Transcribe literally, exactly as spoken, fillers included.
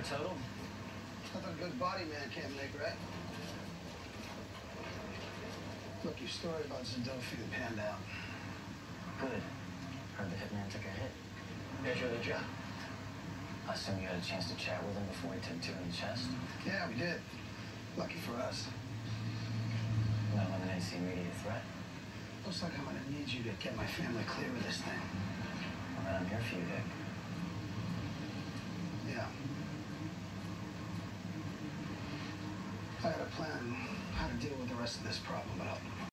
total? Nothing a good body man can't make, right? Look, your story about Zadovia panned out. Good. Heard the hitman took a hit. Here's your other job. I assume you had a chance to chat with him before he took two in the chest? Yeah, we did. Lucky for us. No eliminates the immediate threat. Looks like I'm gonna need you to get my family clear of this thing. Well, then I'm here for you, Vic. Yeah. I got a plan how to deal with the rest of this problem, but I'll